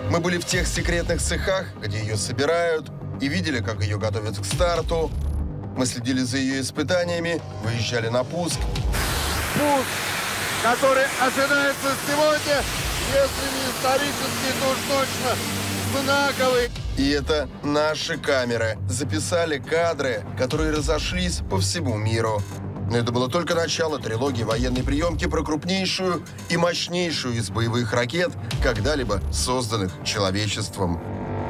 Мы были в тех секретных цехах, где ее собирают, и видели, как ее готовят к старту. Мы следили за ее испытаниями, выезжали на пуск. Пуск, который ожидается сегодня, если не исторический, то уж точно знаковый. И это наши камеры записали кадры, которые разошлись по всему миру. Но это было только начало трилогии военной приемки про крупнейшую и мощнейшую из боевых ракет, когда-либо созданных человечеством.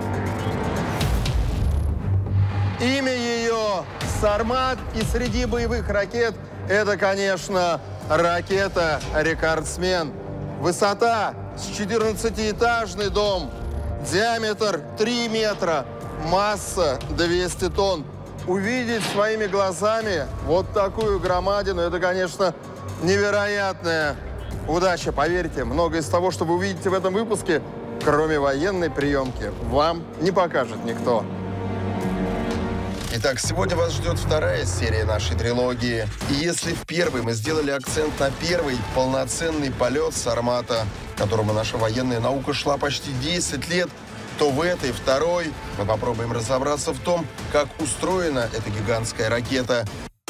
Имя ее «Сармат», и среди боевых ракет это, конечно, ракета «Рекордсмен». Высота с 14-этажный дом, диаметр 3 метра, масса 200 тонн. Увидеть своими глазами вот такую громадину, это, конечно, невероятная удача. Поверьте, многое из того, что вы увидите в этом выпуске, кроме военной приемки, вам не покажет никто. Итак, сегодня вас ждет вторая серия нашей трилогии. И если в первой мы сделали акцент на первый полноценный полет «Сармата», которому наша военная наука шла почти 10 лет, то в этой второй мы попробуем разобраться в том, как устроена эта гигантская ракета.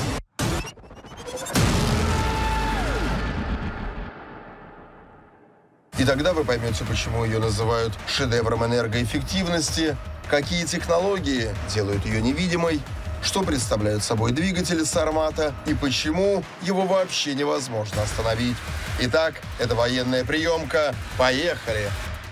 И тогда вы поймете, почему ее называют шедевром энергоэффективности, какие технологии делают ее невидимой, что представляют собой двигатели «Сармата» и почему его вообще невозможно остановить. Итак, это военная приемка. Поехали!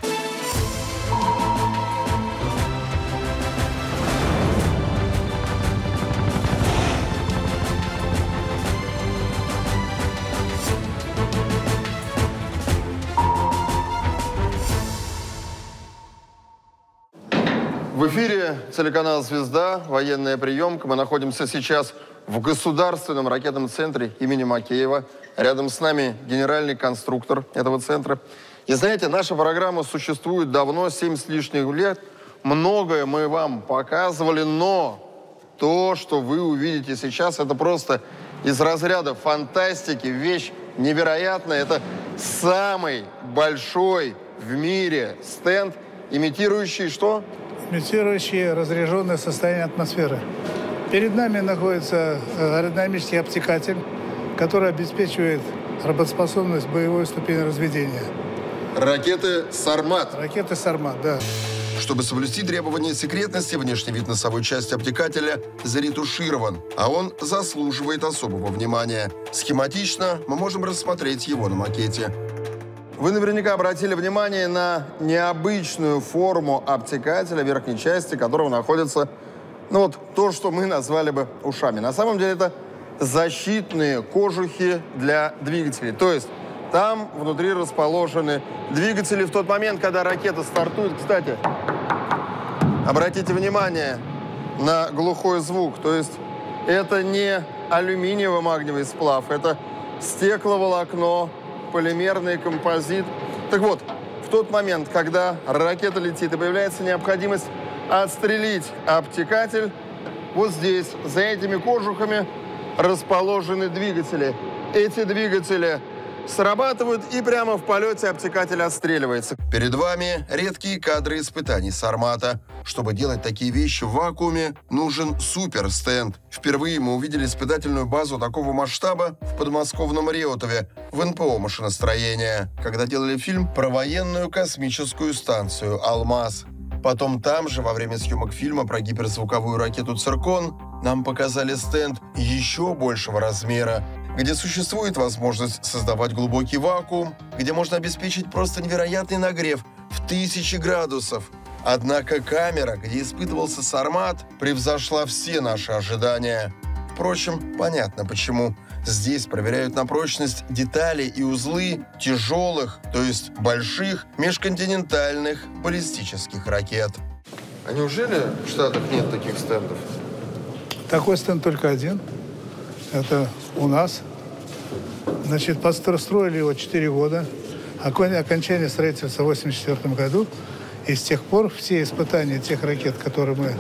В эфире телеканал «Звезда», военная приемка. Мы находимся сейчас в Государственном ракетном центре имени Макеева. Рядом с нами генеральный конструктор этого центра. И знаете, наша программа существует давно, 7 с лишним лет. Многое мы вам показывали, но то, что вы увидите сейчас, это просто из разряда фантастики, вещь невероятная. Это самый большой в мире стенд, имитирующий что? Имитирующие разряженное состояние атмосферы. Перед нами находится аэродинамический обтекатель, который обеспечивает работоспособность боевой ступени разведения. Ракеты «Сармат». Ракеты «Сармат», да. Чтобы соблюсти требования секретности, внешний вид носовой части обтекателя заретуширован, а он заслуживает особого внимания. Схематично мы можем рассмотреть его на макете. Вы наверняка обратили внимание на необычную форму обтекателя верхней части, которого находится, ну вот, то, что мы назвали бы ушами. На самом деле это защитные кожухи для двигателей. То есть там внутри расположены двигатели в тот момент, когда ракета стартует. Кстати, обратите внимание на глухой звук. То есть это не алюминиево-магниевый сплав, это стекловолокно, полимерный композит. Так вот, в тот момент, когда ракета летит и появляется необходимость отстрелить обтекатель, вот здесь, за этими кожухами, расположены двигатели. Эти двигатели срабатывают, и прямо в полете обтекатель отстреливается. Перед вами редкие кадры испытаний «Сармата». Чтобы делать такие вещи в вакууме, нужен суперстенд. Впервые мы увидели испытательную базу такого масштаба в подмосковном Реутове, в НПО машиностроения, когда делали фильм про военную космическую станцию «Алмаз». Потом там же, во время съемок фильма про гиперзвуковую ракету «Циркон», нам показали стенд еще большего размера, где существует возможность создавать глубокий вакуум, где можно обеспечить просто невероятный нагрев в 1000 градусов. Однако камера, где испытывался «Сармат», превзошла все наши ожидания. Впрочем, понятно почему. Здесь проверяют на прочность детали и узлы тяжелых, то есть больших межконтинентальных баллистических ракет. А неужели в Штатах нет таких стендов? Такой стенд только один. Это у нас. Значит, построили его 4 года. Окончание строительства в 1984 году. И с тех пор все испытания тех ракет, которые мы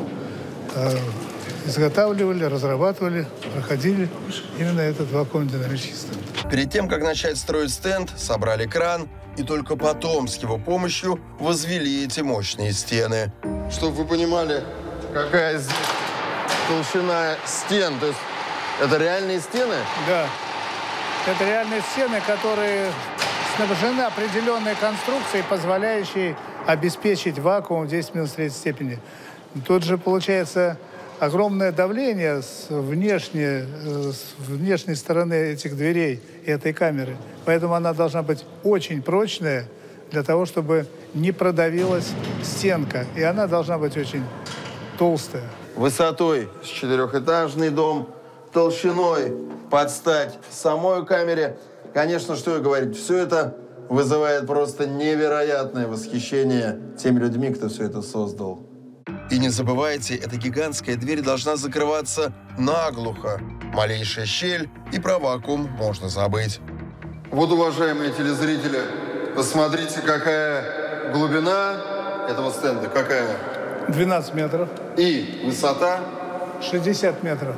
изготавливали, разрабатывали, проходили именно этот вакуумно-динамический стенд. Перед тем, как начать строить стенд, собрали кран и только потом с его помощью возвели эти мощные стены. Чтобы вы понимали, какая здесь толщина стен. То есть это реальные стены? Да. Это реальные стены, которые снабжены определенной конструкцией, позволяющей обеспечить вакуум в 10 минус третьей степени. Тут же получается огромное давление с внешней стороны этих дверей и этой камеры. Поэтому она должна быть очень прочная для того, чтобы не продавилась стенка. И она должна быть очень толстая. Высотой с четырехэтажный дом, толщиной под стать самой камере. Конечно, что и говорить, все это вызывает просто невероятное восхищение теми людьми, кто все это создал. И не забывайте, эта гигантская дверь должна закрываться наглухо. Малейшая щель, и про вакуум можно забыть. Вот, уважаемые телезрители, посмотрите, какая глубина этого стенда, какая. 12 метров. И высота 60 метров.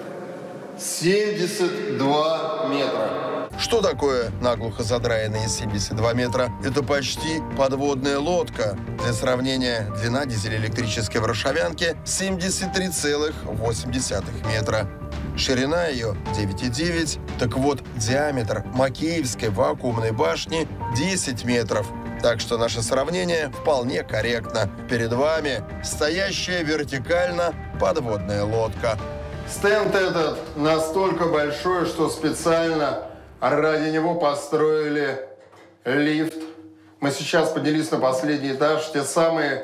72 метра. Что такое наглухо задраенные 72 метра? Это почти подводная лодка. Для сравнения, длина дизель-электрической варшавянки 73,8 метра. Ширина ее 9,9. Так вот, диаметр Макеевской вакуумной башни 10 метров. Так что наше сравнение вполне корректно. Перед вами стоящая вертикально подводная лодка. Стенд этот настолько большой, что специально ради него построили лифт. Мы сейчас поднялись на последний этаж, те самые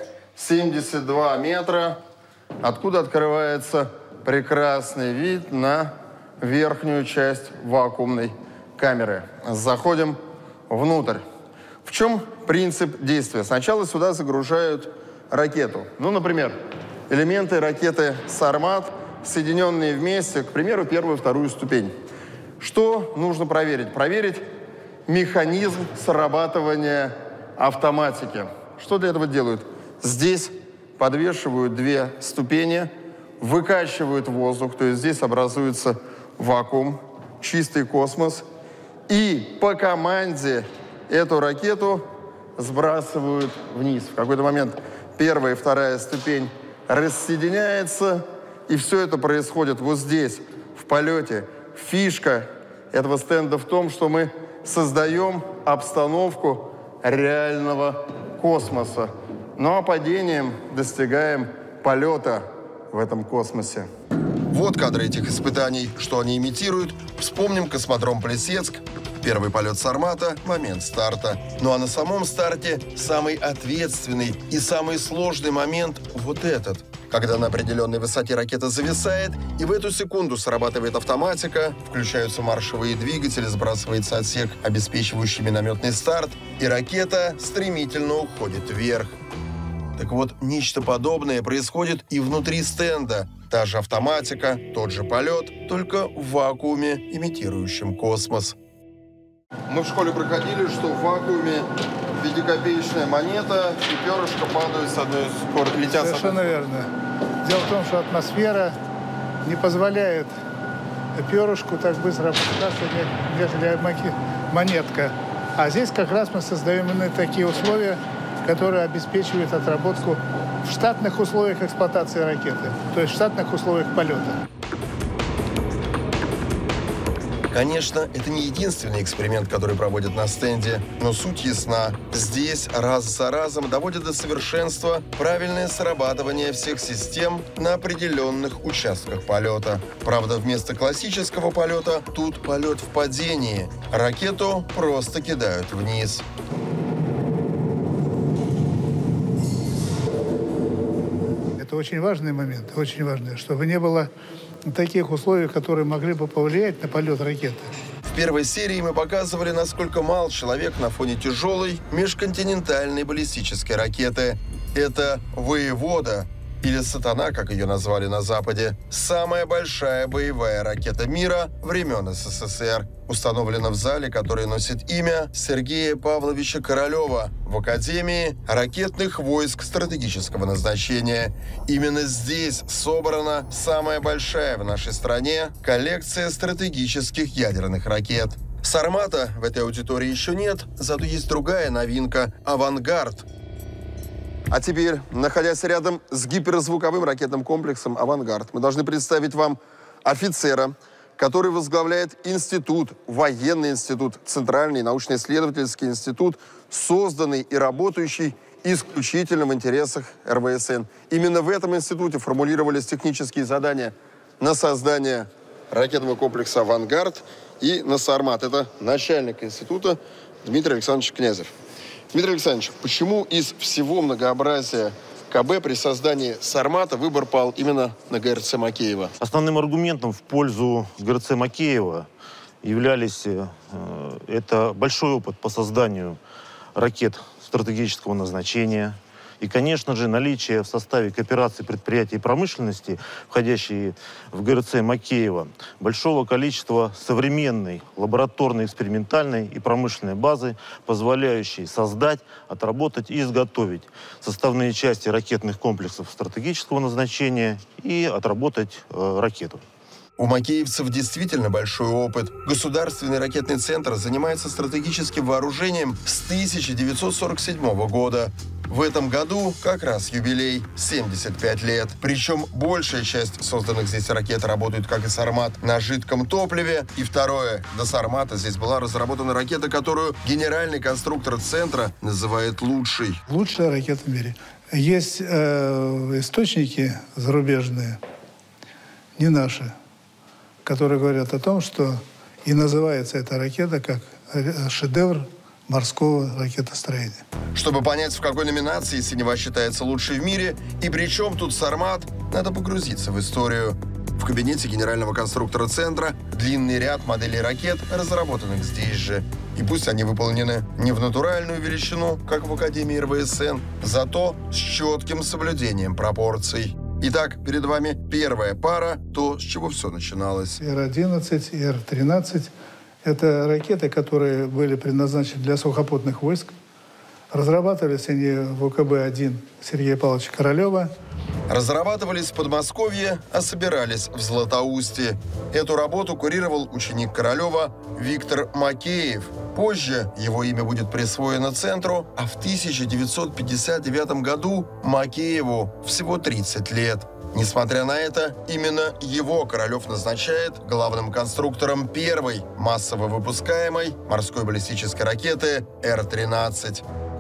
72 метра, откуда открывается прекрасный вид на верхнюю часть вакуумной камеры. Заходим внутрь. В чем принцип действия? Сначала сюда загружают ракету. Ну, например, элементы ракеты «Сармат», соединенные вместе, к примеру, первую и вторую ступень. Что нужно проверить? Проверить механизм срабатывания автоматики. Что для этого делают? Здесь подвешивают две ступени, выкачивают воздух, то есть здесь образуется вакуум, чистый космос, и по команде эту ракету сбрасывают вниз. В какой-то момент первая и вторая ступень рассоединяется, и все это происходит вот здесь, в полете. Фишка этого стенда в том, что мы создаем обстановку реального космоса. Ну а падением достигаем полета в этом космосе. Вот кадры этих испытаний. Что они имитируют? Вспомним космодром Плесецк. Первый полет «Сармата», момент старта. Ну а на самом старте самый ответственный и самый сложный момент вот этот. Когда на определенной высоте ракета зависает, и в эту секунду срабатывает автоматика, включаются маршевые двигатели, сбрасывается отсек, обеспечивающий минометный старт, и ракета стремительно уходит вверх. Так вот, нечто подобное происходит и внутри стенда. Та же автоматика, тот же полет, только в вакууме, имитирующем космос. Мы в школе проходили, что в вакууме 5-копеечная монета и перышко падают с одной скорости, летят с одной. Совершенно верно. Дело в том, что атмосфера не позволяет перышку так быстро опускаться, нежели монетка. А здесь как раз мы создаем именно такие условия, которые обеспечивают отработку в штатных условиях эксплуатации ракеты, то есть в штатных условиях полета. Конечно, это не единственный эксперимент, который проводят на стенде, но суть ясна. Здесь раз за разом доводят до совершенства правильное срабатывание всех систем на определенных участках полета. Правда, вместо классического полета тут полет в падении. Ракету просто кидают вниз. Это очень важный момент, очень важный, чтобы не было таких условий, которые могли бы повлиять на полет ракеты. В первой серии мы показывали, насколько мал человек на фоне тяжелой межконтинентальной баллистической ракеты. Это «Воевода», или «Сатана», как ее назвали на Западе, самая большая боевая ракета мира времен СССР. Установлена в зале, который носит имя Сергея Павловича Королева в Академии ракетных войск стратегического назначения. Именно здесь собрана самая большая в нашей стране коллекция стратегических ядерных ракет. «Сармата» в этой аудитории еще нет, зато есть другая новинка – «Авангард». А теперь, находясь рядом с гиперзвуковым ракетным комплексом «Авангард», мы должны представить вам офицера, который возглавляет институт, военный институт, Центральный научно-исследовательский институт, созданный и работающий исключительно в интересах РВСН. Именно в этом институте формулировались технические задания на создание ракетного комплекса «Авангард» и на «Сармат». Это начальник института Дмитрий Александрович Князев. Дмитрий Александрович, почему из всего многообразия КБ при создании «Сармата» выбор пал именно на ГРЦ Макеева? Основным аргументом в пользу ГРЦ Макеева являлись это большой опыт по созданию ракет стратегического назначения и, конечно же, наличие в составе кооперации предприятий промышленности, входящие в ГРЦ Макеева, большого количества современной лабораторной, экспериментальной и промышленной базы, позволяющей создать, отработать и изготовить составные части ракетных комплексов стратегического назначения и отработать ракету. У макеевцев действительно большой опыт. Государственный ракетный центр занимается стратегическим вооружением с 1947 года. В этом году как раз юбилей – 75 лет. Причем большая часть созданных здесь ракет работают, как и «Сармат», на жидком топливе. И второе – до «Сармата» здесь была разработана ракета, которую генеральный конструктор центра называет лучшей. Лучшая ракета в мире. Есть источники зарубежные, не наши, которые говорят о том, что и называется эта ракета как шедевр морского ракетостроения. Чтобы понять, в какой номинации «Синева» считается лучшей в мире и при чем тут «Сармат», надо погрузиться в историю. В кабинете генерального конструктора центра длинный ряд моделей ракет, разработанных здесь же. И пусть они выполнены не в натуральную величину, как в Академии РВСН, зато с четким соблюдением пропорций. Итак, перед вами первая пара, то, с чего все начиналось. Р-11 и Р-13 – это ракеты, которые были предназначены для сухопутных войск. Разрабатывались они в УКБ-1 Сергея Павловича Королева. Разрабатывались в Подмосковье, а собирались в Златоусте. Эту работу курировал ученик Королева Виктор Макеев. Позже его имя будет присвоено центру, а в 1959 году Макееву всего 30 лет. Несмотря на это, именно его Королев назначает главным конструктором первой массово выпускаемой морской баллистической ракеты Р-13.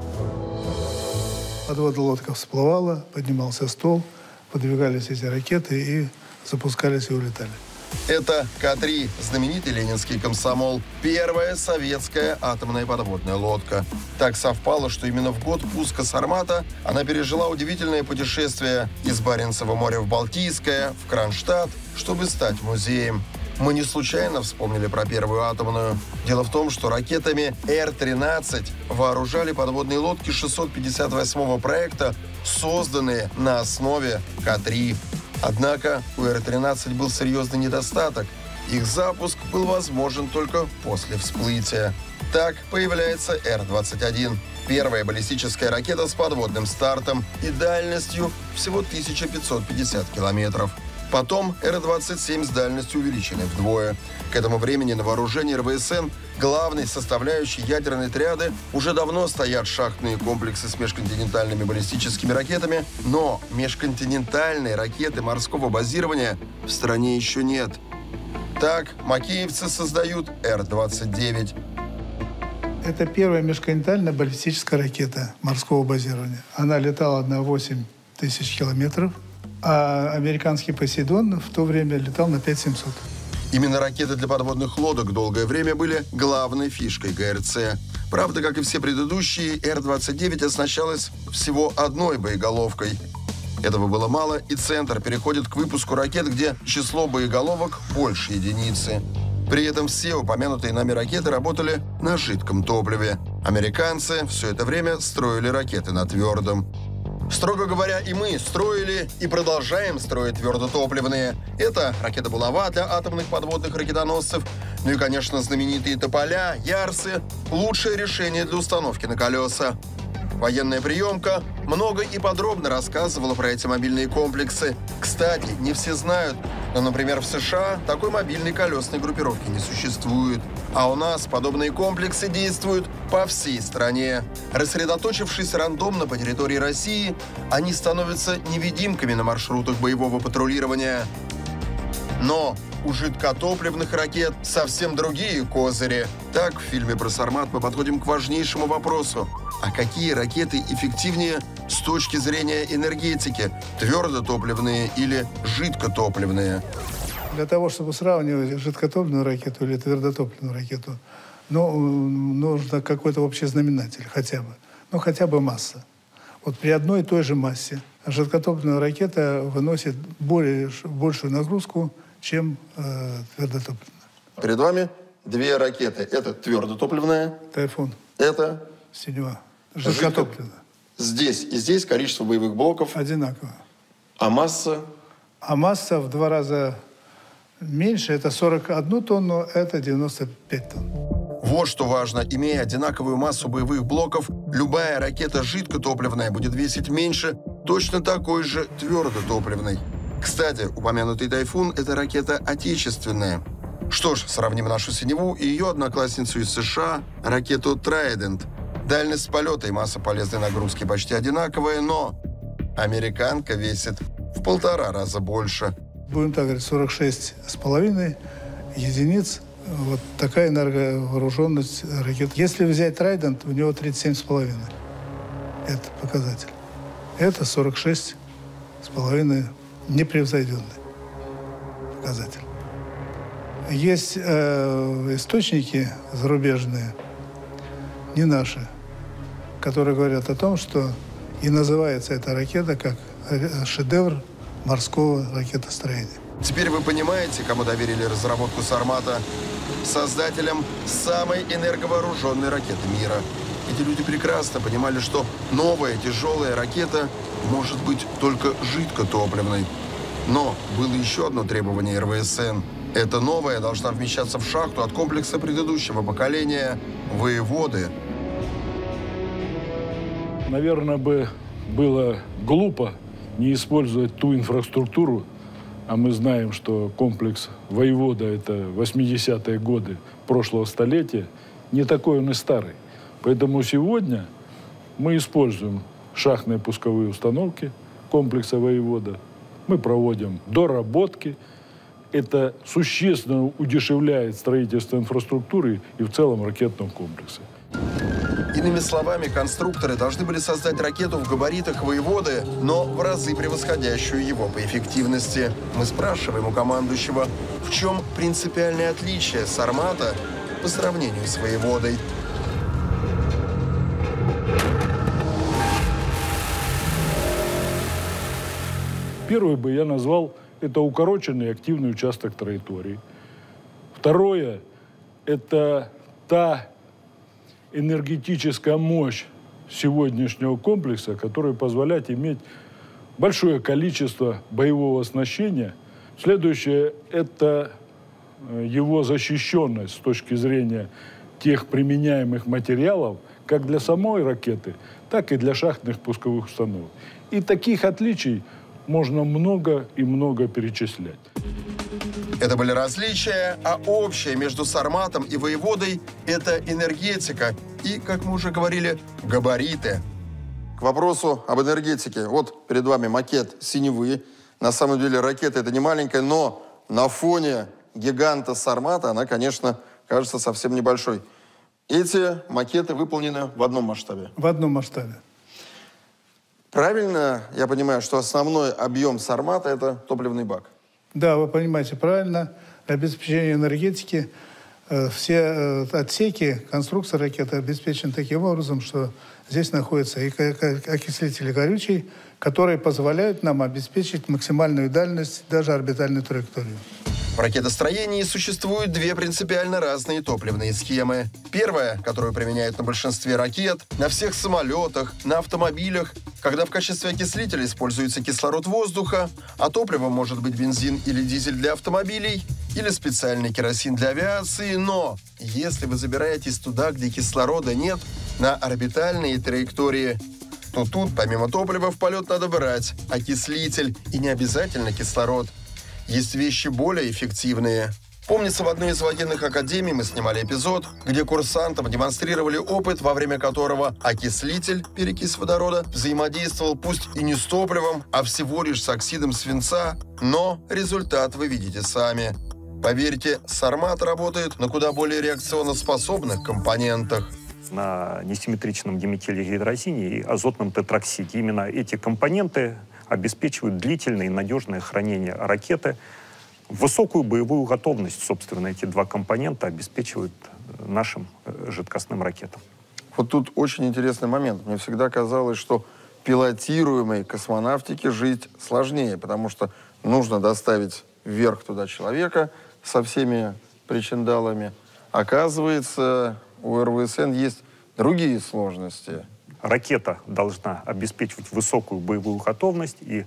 Подводная лодка всплывала, поднимался стол, подвигались эти ракеты и запускались и улетали. Это К-3, знаменитый ленинский комсомол, первая советская атомная подводная лодка. Так совпало, что именно в год пуска «Сармата» она пережила удивительное путешествие из Баренцева моря в Балтийское, в Кронштадт, чтобы стать музеем. Мы не случайно вспомнили про первую атомную. Дело в том, что ракетами Р-13 вооружали подводные лодки 658-го проекта, созданные на основе К-3. Однако у Р-13 был серьезный недостаток. Их запуск был возможен только после всплытия. Так появляется Р-21. Первая баллистическая ракета с подводным стартом и дальностью всего 1550 километров. Потом Р-27 с дальностью увеличенной вдвое. К этому времени на вооружении РВСН главной составляющей ядерной триады уже давно стоят шахтные комплексы с межконтинентальными баллистическими ракетами, но межконтинентальной ракеты морского базирования в стране еще нет. Так макеевцы создают Р-29. Это первая межконтинентальная баллистическая ракета морского базирования. Она летала на 8 тысяч километров. А американский «Посейдон» в то время летал на 5700. Именно ракеты для подводных лодок долгое время были главной фишкой ГРЦ. Правда, как и все предыдущие, Р-29 оснащалась всего одной боеголовкой. Этого было мало, и центр переходит к выпуску ракет, где число боеголовок больше единицы. При этом все упомянутые нами ракеты работали на жидком топливе. Американцы все это время строили ракеты на твердом. Строго говоря, и мы строили и продолжаем строить твердотопливные. Это ракета «Булава» для атомных подводных ракетоносцев. Ну и, конечно, знаменитые «Тополя», «Ярсы» – лучшее решение для установки на колеса. Военная приемка много и подробно рассказывала про эти мобильные комплексы. Кстати, не все знают, но, например, в США такой мобильной колесной группировки не существует. А у нас подобные комплексы действуют по всей стране. Рассредоточившись рандомно по территории России, они становятся невидимками на маршрутах боевого патрулирования. Но у жидкотопливных ракет совсем другие козыри. Так, в фильме про «Сармат» мы подходим к важнейшему вопросу. А какие ракеты эффективнее с точки зрения энергетики? Твердотопливные или жидкотопливные? Для того, чтобы сравнивать жидкотопливную ракету или твердотопливную ракету, нужно какой-то общий знаменатель хотя бы. Хотя бы масса. Вот при одной и той же массе жидкотопливная ракета выносит большую нагрузку, чем твердотопливная. Перед вами две ракеты. Это твердотопливная. Тайфун. Это Синева. Жидкотопливная. Здесь и здесь количество боевых блоков одинаково. А масса? А масса в 2 раза меньше. Это 41 тонну, это 95 тонн. Вот что важно. Имея одинаковую массу боевых блоков, любая ракета жидкотопливная будет весить меньше точно такой же твердотопливной. Кстати, упомянутый «Тайфун» — это ракета отечественная. Что ж, сравним нашу «Синеву» и ее одноклассницу из США, ракету «Трайдент». Дальность полета и масса полезной нагрузки почти одинаковые, но американка весит в 1,5 раза больше. Будем так говорить, 46,5 единиц. Вот такая энерговооруженность ракет. Если взять «Трайдент», у него 37,5. Это показатель. Это 46,5 непревзойденный показатель. Есть источники зарубежные, не наши, которые говорят о том, что и называется эта ракета как шедевр морского ракетостроения. Теперь вы понимаете, кому доверили разработку «Сармата»? Создателям самой энерговооруженной ракеты мира. Эти люди прекрасно понимали, что новая тяжелая ракета может быть только жидкотопливной. Но было еще одно требование РВСН. Эта новая должна вмещаться в шахту от комплекса предыдущего поколения «Воеводы». Наверное, было глупо не использовать ту инфраструктуру, а мы знаем, что комплекс «Воевода» — это 80-е годы прошлого столетия, не такой он и старый. Поэтому сегодня мы используем шахтные пусковые установки комплекса «Воевода». Мы проводим доработки. Это существенно удешевляет строительство инфраструктуры и в целом ракетного комплекса. Иными словами, конструкторы должны были создать ракету в габаритах «Воеводы», но в разы превосходящую его по эффективности. Мы спрашиваем у командующего, в чем принципиальное отличие «Сармата» по сравнению с «Воеводой». Первый бы я назвал это укороченный активный участок траектории. Второе – это та энергетическая мощь сегодняшнего комплекса, которая позволяет иметь большое количество боевого оснащения. Следующее – это его защищенность с точки зрения тех применяемых материалов, как для самой ракеты, так и для шахтных пусковых установок. И таких отличий можно много и много перечислять. Это были различия, а общее между «Сарматом» и «Воеводой» — это энергетика и, как мы уже говорили, габариты. К вопросу об энергетике. Вот перед вами макет «Синевы». На самом деле ракета это не маленькая, но на фоне гиганта «Сармата» она, конечно, кажется совсем небольшой. Эти макеты выполнены в одном масштабе. В одном масштабе. Правильно я понимаю, что основной объем «Сармата» это топливный бак? Да, вы понимаете правильно. Для обеспечения энергетики все отсеки конструкции ракеты обеспечены таким образом, что здесь находятся и окислители горючий, которые позволяют нам обеспечить максимальную дальность даже орбитальной траектории. В ракетостроении существуют две принципиально разные топливные схемы. Первая, которую применяют на большинстве ракет, на всех самолетах, на автомобилях, когда в качестве окислителя используется кислород воздуха, а топливом может быть бензин или дизель для автомобилей, или специальный керосин для авиации, но если вы забираетесь туда, где кислорода нет, на орбитальные траектории, то тут помимо топлива в полет надо брать окислитель и не обязательно кислород. Есть вещи более эффективные. Помнится, в одной из военных академий мы снимали эпизод, где курсантам демонстрировали опыт, во время которого окислитель, перекись водорода, взаимодействовал пусть и не с топливом, а всего лишь с оксидом свинца, но результат вы видите сами. Поверьте, Сармат работает на куда более реакционноспособных компонентах. На несимметричном диметилгидрозине и азотном тетроксиде. Именно эти компоненты обеспечивают длительное и надежное хранение ракеты. Высокую боевую готовность, собственно, эти два компонента обеспечивают нашим жидкостным ракетам. Вот тут очень интересный момент. Мне всегда казалось, что пилотируемой космонавтике жить сложнее, потому что нужно доставить вверх туда человека со всеми причиндалами. Оказывается, у РВСН есть другие сложности. Ракета должна обеспечивать высокую боевую готовность и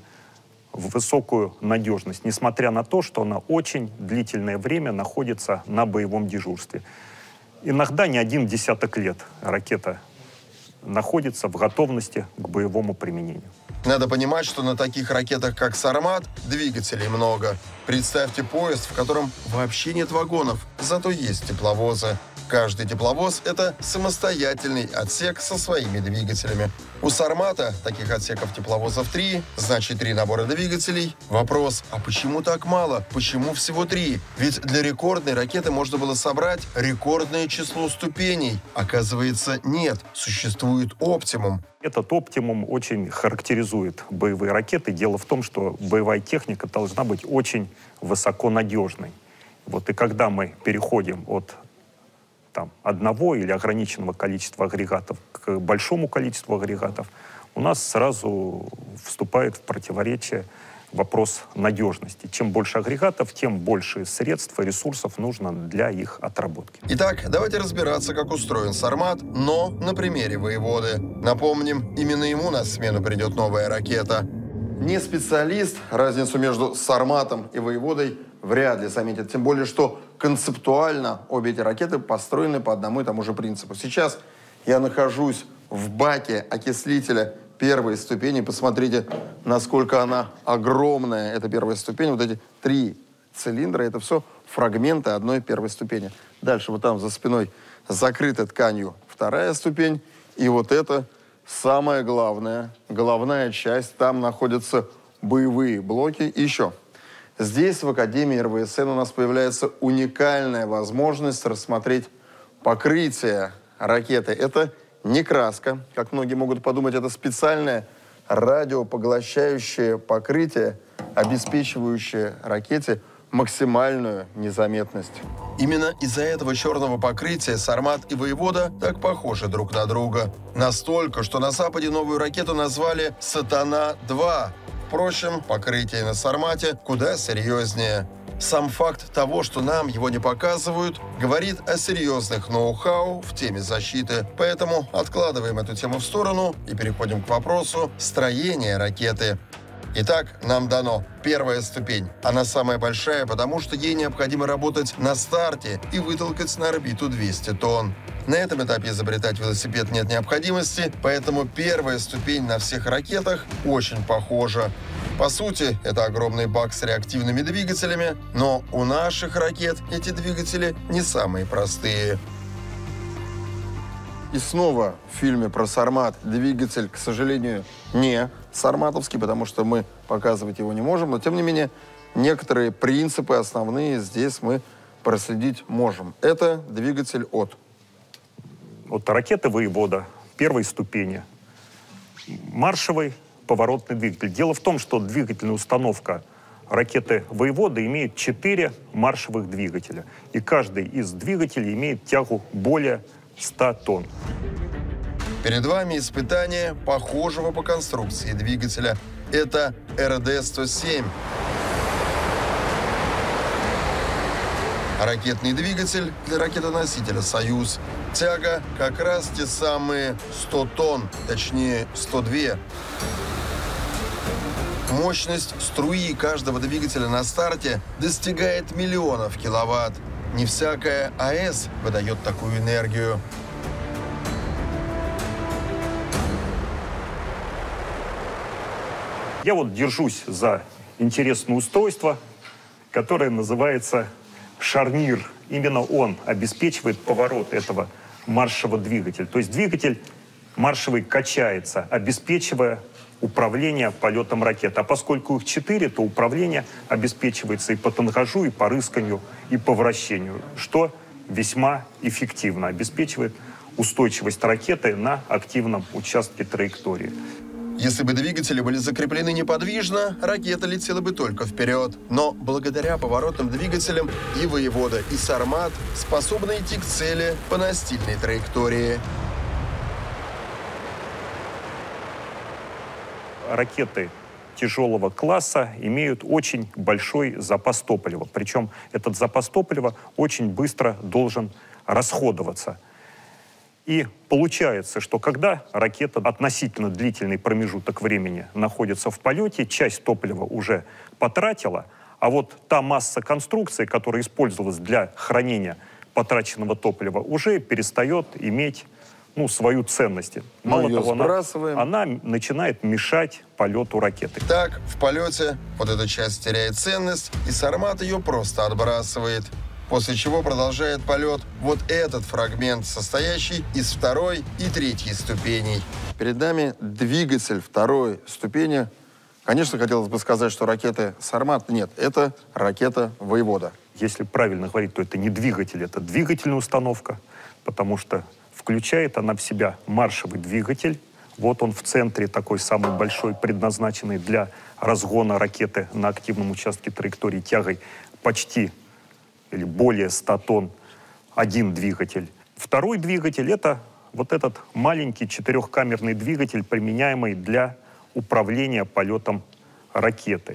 высокую надежность, несмотря на то, что она очень длительное время находится на боевом дежурстве. Иногда не 1 десяток лет ракета находится в готовности к боевому применению. Надо понимать, что на таких ракетах, как «Сармат», двигателей много. Представьте поезд, в котором вообще нет вагонов, зато есть тепловозы. Каждый тепловоз – это самостоятельный отсек со своими двигателями. У «Сармата» таких отсеков тепловозов 3, значит 3 набора двигателей. Вопрос, а почему так мало? Почему всего 3? Ведь для рекордной ракеты можно было собрать рекордное число ступеней. Оказывается, нет, существует оптимум. Этот оптимум очень характеризует боевые ракеты. Дело в том, что боевая техника должна быть очень высоконадежной. Вот и когда мы переходим от одного или ограниченного количества агрегатов к большому количеству агрегатов, у нас сразу вступает в противоречие вопрос надежности. Чем больше агрегатов, тем больше средств и ресурсов нужно для их отработки. Итак, давайте разбираться, как устроен «Сармат», но на примере «Воеводы». Напомним, именно ему на смену придет новая ракета. Не специалист разницу между «Сарматом» и «Воеводой вряд ли заметит. Тем более, что концептуально обе эти ракеты построены по одному и тому же принципу. Сейчас я нахожусь в баке окислителя первой ступени. Посмотрите, насколько она огромная. Это первая ступень. Вот эти 3 цилиндра, это все фрагменты одной первой ступени. Дальше вот там за спиной закрыта тканью вторая ступень. И вот это самое главное, головная часть. Там находятся боевые блоки. И еще. Здесь, в Академии РВСН, у нас появляется уникальная возможность рассмотреть покрытие ракеты. Это не краска, как многие могут подумать, это специальное радиопоглощающее покрытие, обеспечивающее ракете максимальную незаметность. Именно из-за этого черного покрытия «Сармат» и «Воевода» так похожи друг на друга. Настолько, что на Западе новую ракету назвали «Сатана-2». Впрочем, покрытие на «Сармате» куда серьезнее. Сам факт того, что нам его не показывают, говорит о серьезных ноу-хау в теме защиты. Поэтому откладываем эту тему в сторону и переходим к вопросу строения ракеты. Итак, нам дано первая ступень. Она самая большая, потому что ей необходимо работать на старте и вытолкать на орбиту 200 тонн. На этом этапе изобретать велосипед нет необходимости, поэтому первая ступень на всех ракетах очень похожа. По сути, это огромный бак с реактивными двигателями, но у наших ракет эти двигатели не самые простые. И снова в фильме про «Сармат» двигатель, к сожалению, не сарматовский, потому что мы показывать его не можем, но тем не менее некоторые принципы основные здесь мы проследить можем. Это двигатель от ракеты «Воевода» первой ступени. Маршевый поворотный двигатель. Дело в том, что двигательная установка ракеты «Воевода» имеет 4 маршевых двигателя. И каждый из двигателей имеет тягу более 100 тонн. Перед вами испытание похожего по конструкции двигателя. Это РД-107. А ракетный двигатель для ракетоносителя «Союз». Тяга как раз те самые 100 тонн, точнее 102. Мощность струи каждого двигателя на старте достигает миллионов киловатт. Не всякая АЭС выдает такую энергию. Я вот держусь за интересное устройство, которое называется шарнир. Именно он обеспечивает поворот этого маршевого двигателя. То есть двигатель маршевый качается, обеспечивая управление полетом ракеты. А поскольку их 4, то управление обеспечивается и по тангажу, и по рысканию, и по вращению, что весьма эффективно обеспечивает устойчивость ракеты на активном участке траектории. Если бы двигатели были закреплены неподвижно, ракета летела бы только вперед. Но благодаря поворотным двигателям и «Воевода», и «Сармат» способны идти к цели по настильной траектории. Ракеты тяжелого класса имеют очень большой запас топлива. Причем этот запас топлива очень быстро должен расходоваться. И получается, что когда ракета относительно длительный промежуток времени находится в полете, часть топлива уже потратила, а вот та масса конструкции, которая использовалась для хранения потраченного топлива, уже перестает иметь свою ценность. Мало того, она начинает мешать полету ракеты. Так, в полете вот эта часть теряет ценность, и «Сармат» ее просто отбрасывает. После чего продолжает полет вот этот фрагмент, состоящий из 2-й и 3-й ступеней. Перед нами двигатель 2-й ступени. Конечно, хотелось бы сказать, что ракеты «Сармат» нет, это ракета «Воевода». Если правильно говорить, то это не двигатель, это двигательная установка, потому что включает она в себя маршевый двигатель. Вот он в центре, такой самый большой, предназначенный для разгона ракеты на активном участке траектории тягой почти или более 100 тонн, один двигатель. Второй двигатель — это вот этот маленький 4-камерный двигатель, применяемый для управления полетом ракеты.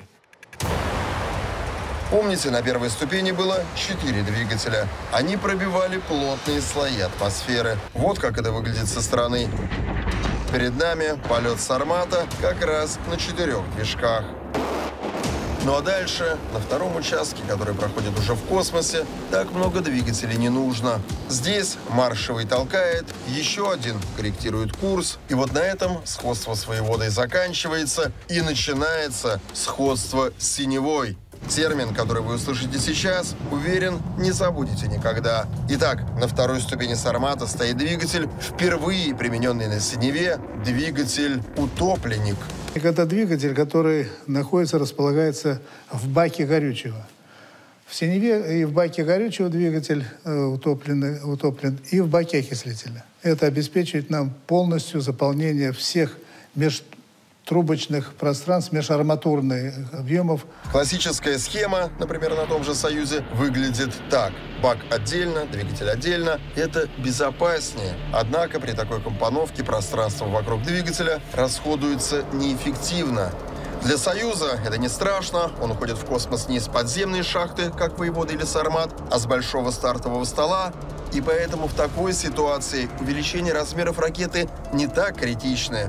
Помните, на 1-й ступени было 4 двигателя. Они пробивали плотные слои атмосферы. Вот как это выглядит со стороны. Перед нами полет «Сармата» как раз на 4 движках. Ну а дальше, на 2-м участке, который проходит уже в космосе, так много двигателей не нужно. Здесь маршевый толкает, еще один корректирует курс. И вот на этом сходство с «Воеводой» заканчивается, и начинается сходство с «Синевой». Термин, который вы услышите сейчас, уверен, не забудете никогда. Итак, на 2-й ступени «Сармата» стоит двигатель, впервые примененный на «Синеве», двигатель «Утопленник». Это двигатель, который располагается в баке горючего. В «Синеве» и в баке горючего двигатель утоплен, и в баке окислителя. Это обеспечивает нам полностью заполнение всех межтрубочных пространств, межарматурных объемов. Классическая схема, например, на том же «Союзе», выглядит так. Бак отдельно, двигатель отдельно. Это безопаснее. Однако при такой компоновке пространство вокруг двигателя расходуется неэффективно. Для «Союза» это не страшно. Он уходит в космос не из подземной шахты, как «Воевода» или «Сармат», а с большого стартового стола. И поэтому в такой ситуации увеличение размеров ракеты не так критичное.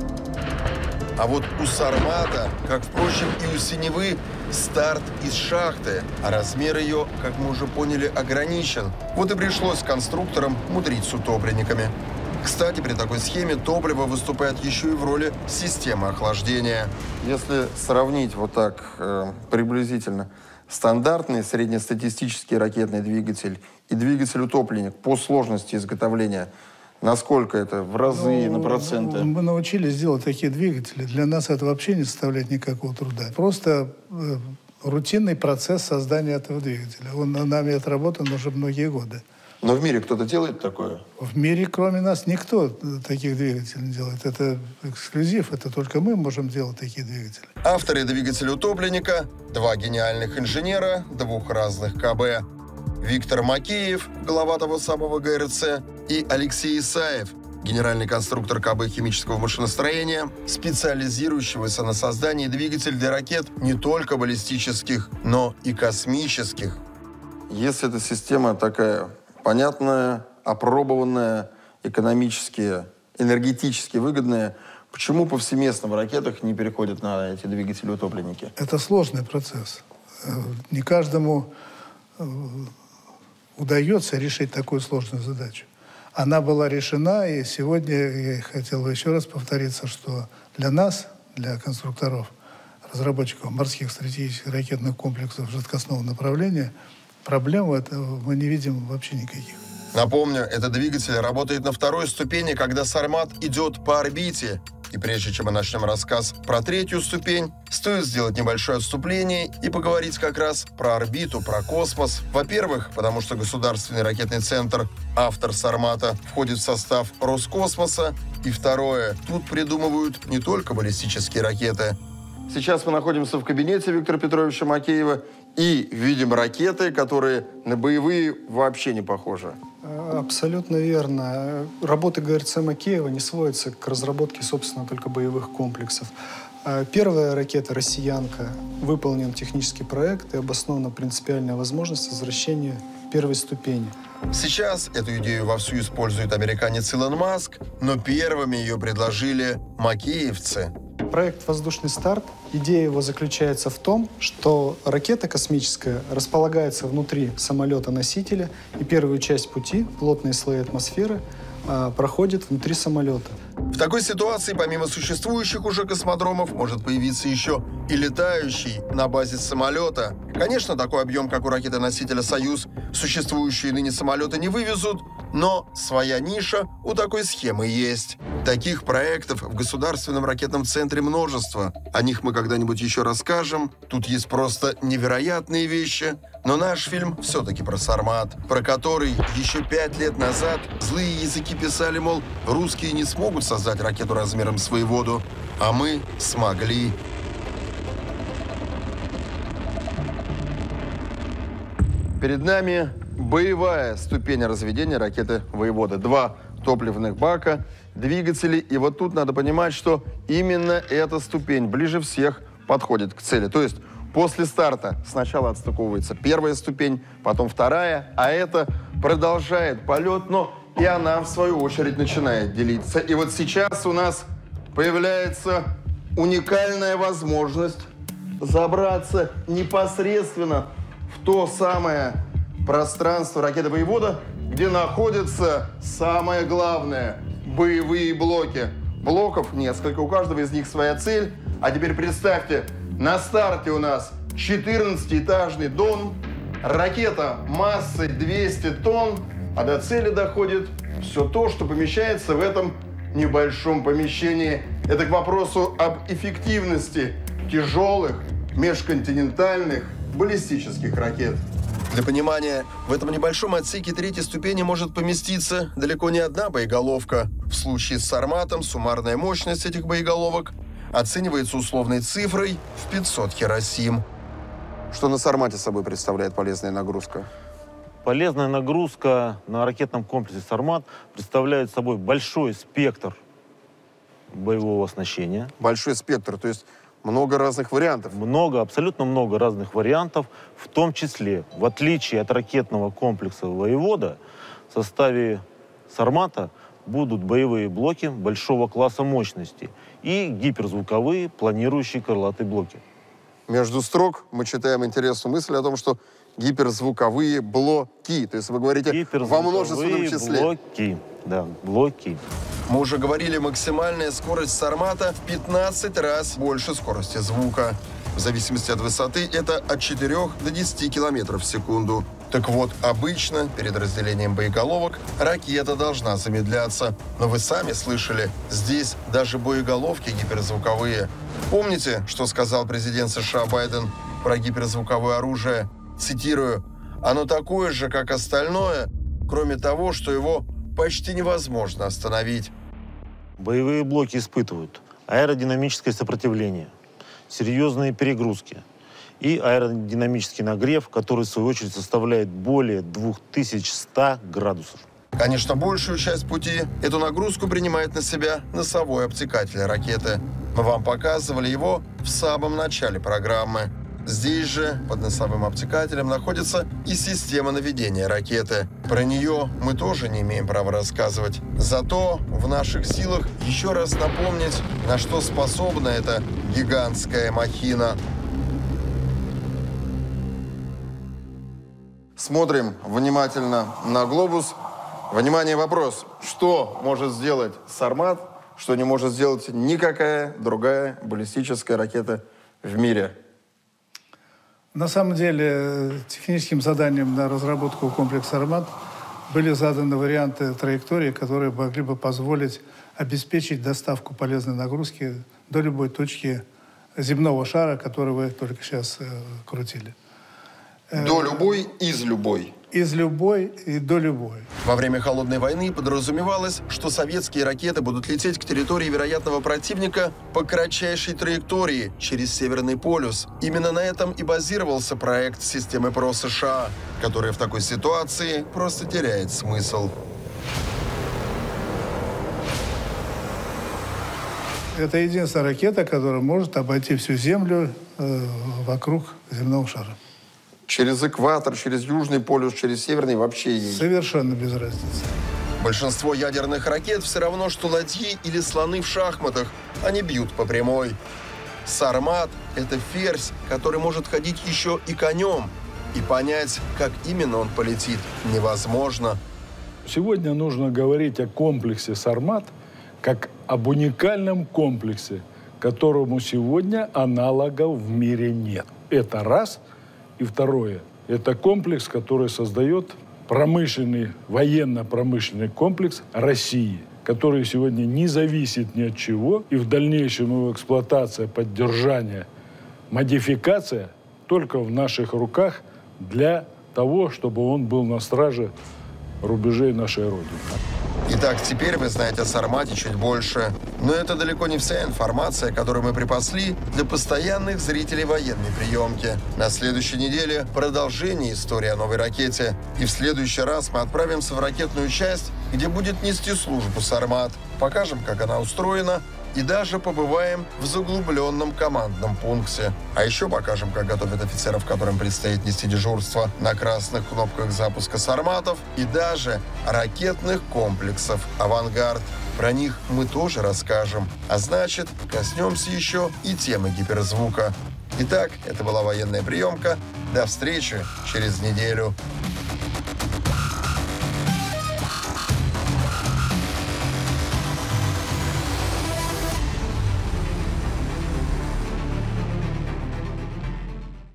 А вот у «Сармата», как, впрочем, и у «Синевы», старт из шахты, а размер ее, как мы уже поняли, ограничен. Вот и пришлось конструкторам мудрить с утопленниками. Кстати, при такой схеме топливо выступает еще и в роли системы охлаждения. Если сравнить вот так приблизительно стандартный среднестатистический ракетный двигатель и двигатель-утопленник по сложности изготовления, насколько это в разы, на проценты? Мы научились делать такие двигатели. Для нас это вообще не составляет никакого труда. Просто рутинный процесс создания этого двигателя. Он нами отработан уже многие годы. Но в мире кто-то делает такое? В мире, кроме нас, никто таких двигателей не делает. Это эксклюзив, это только мы можем делать такие двигатели. Авторы двигателя-утопленника – 2 гениальных инженера 2 разных КБ. Виктор Макеев, глава того самого ГРЦ, и Алексей Исаев, генеральный конструктор КБ химического машиностроения, специализирующегося на создании двигателей для ракет не только баллистических, но и космических. если эта система такая понятная, опробованная, экономически, энергетически выгодная, почему повсеместно в ракетах не переходят на эти двигатели-утопленники? Это сложный процесс. Не каждому удается решить такую сложную задачу. Она была решена, и сегодня я хотел бы еще раз повториться, что для нас, для конструкторов, разработчиков морских стратегических ракетных комплексов жидкостного направления, проблем этого мы не видим вообще никаких. Напомню, этот двигатель работает на второй ступени, когда «Сармат» идет по орбите. И прежде чем мы начнем рассказ про третью ступень, стоит сделать небольшое отступление и поговорить как раз про орбиту, про космос. Во-первых, потому что Государственный ракетный центр, автор «Сармата», входит в состав Роскосмоса. И второе, тут придумывают не только баллистические ракеты. Сейчас мы находимся в кабинете Виктора Петровича Макеева и видим ракеты, которые на боевые вообще не похожи. Абсолютно верно. Работы ГРЦ Макеева не сводятся к разработке, собственно, только боевых комплексов. Первая ракета «Россиянка» выполнен технический проект и обоснована принципиальная возможность возвращения первой ступени. Сейчас эту идею вовсю использует американец Илон Маск, но первыми ее предложили макеевцы. Проект «Воздушный старт», идея его заключается в том, что ракета космическая располагается внутри самолета-носителя, и первую часть пути, плотные слои атмосферы, проходит внутри самолета. В такой ситуации, помимо существующих уже космодромов, может появиться еще и летающий на базе самолета. Конечно, такой объем, как у ракеты-носителя «Союз», существующие ныне самолеты не вывезут, но своя ниша у такой схемы есть. Таких проектов в Государственном ракетном центре множество. О них мы когда-нибудь еще расскажем. Тут есть просто невероятные вещи. Но наш фильм все-таки про «Сармат», про который еще 5 лет назад злые языки писали, мол, русские не смогут создать ракету размером с воеводу, а мы смогли. Перед нами боевая ступень разведения ракеты «Воевода». 2 топливных бака, двигатели. И вот тут надо понимать, что именно эта ступень ближе всех подходит к цели. То есть после старта сначала отстыковывается первая ступень, потом вторая, а это продолжает полет, но и она, в свою очередь, начинает делиться. И вот сейчас у нас появляется уникальная возможность забраться непосредственно в то самое пространство ракеты «Воевода», где находятся самое главное – боевые блоки. Блоков несколько, у каждого из них своя цель. А теперь представьте, на старте у нас 14-этажный дом, ракета массой 200 тонн, а до цели доходит все то, что помещается в этом небольшом помещении. Это к вопросу об эффективности тяжелых межконтинентальных баллистических ракет. Для понимания, в этом небольшом отсеке третьей ступени может поместиться далеко не одна боеголовка. В случае с «Сарматом» суммарная мощность этих боеголовок оценивается условной цифрой в 500 Хиросим. Что на «Сармате» собой представляет полезная нагрузка? Полезная нагрузка на ракетном комплексе «Сармат» представляет собой большой спектр боевого оснащения. Большой спектр, то есть много разных вариантов. Абсолютно много разных вариантов, в том числе, в отличие от ракетного комплекса «Воевода», в составе «Сармата» будут боевые блоки большого класса мощности и гиперзвуковые планирующие крылатые блоки. Между строк мы читаем интересную мысль о том, что гиперзвуковые блоки. То есть вы говорите во множественном числе. Блоки. Да, блоки. Мы уже говорили, максимальная скорость «Сармата» в 15 раз больше скорости звука. В зависимости от высоты это от 4 до 10 км в секунду. Так вот, обычно перед разделением боеголовок ракета должна замедляться. Но вы сами слышали, здесь даже боеголовки гиперзвуковые. Помните, что сказал президент США Байден про гиперзвуковое оружие? Цитирую: «Оно такое же, как остальное, кроме того, что его почти невозможно остановить». Боевые блоки испытывают аэродинамическое сопротивление, серьезные перегрузки и аэродинамический нагрев, который, в свою очередь, составляет более 2100 градусов. Конечно, большую часть пути эту нагрузку принимает на себя носовой обтекатель ракеты. Мы вам показывали его в самом начале программы. Здесь же, под носовым обтекателем, находится и система наведения ракеты. Про нее мы тоже не имеем права рассказывать. Зато в наших силах еще раз напомнить, на что способна эта гигантская махина. Смотрим внимательно на глобус. Внимание, вопрос. Что может сделать «Сармат», что не может сделать никакая другая баллистическая ракета в мире? На самом деле, техническим заданием на разработку комплекса «Сармат» были заданы варианты траектории, которые могли бы позволить обеспечить доставку полезной нагрузки до любой точки земного шара, который вы только сейчас крутили. До любой, из любой. Из любой и до любой. Во время Холодной войны подразумевалось, что советские ракеты будут лететь к территории вероятного противника по кратчайшей траектории через Северный полюс. Именно на этом и базировался проект системы ПРО США, который в такой ситуации просто теряет смысл. Это единственная ракета, которая может обойти всю Землю вокруг земного шара. Через экватор, через Южный полюс, через Северный вообще есть. Совершенно без разницы. Большинство ядерных ракет все равно, что ладьи или слоны в шахматах. Они бьют по прямой. «Сармат» — это ферзь, который может ходить еще и конем. И понять, как именно он полетит, невозможно. Сегодня нужно говорить о комплексе «Сармат» как об уникальном комплексе, которому сегодня аналогов в мире нет. Это раз. И второе, это комплекс, который создает промышленный, военно-промышленный комплекс России, который сегодня не зависит ни от чего, и в дальнейшем его эксплуатация, поддержание, модификация только в наших руках для того, чтобы он был на страже рубежей нашей Родины. Итак, теперь вы знаете о «Сармате» чуть больше. Но это далеко не вся информация, которую мы припасли для постоянных зрителей военной приемки. На следующей неделе продолжение истории о новой ракете. И в следующий раз мы отправимся в ракетную часть, где будет нести службу «Сармат». Покажем, как она устроена, и даже побываем в заглубленном командном пункте. А еще покажем, как готовят офицеров, которым предстоит нести дежурство на красных кнопках запуска «Сарматов», и даже ракетных комплексов «Авангард». Про них мы тоже расскажем. А значит, коснемся еще и темы гиперзвука. Итак, это была военная приемка. До встречи через неделю.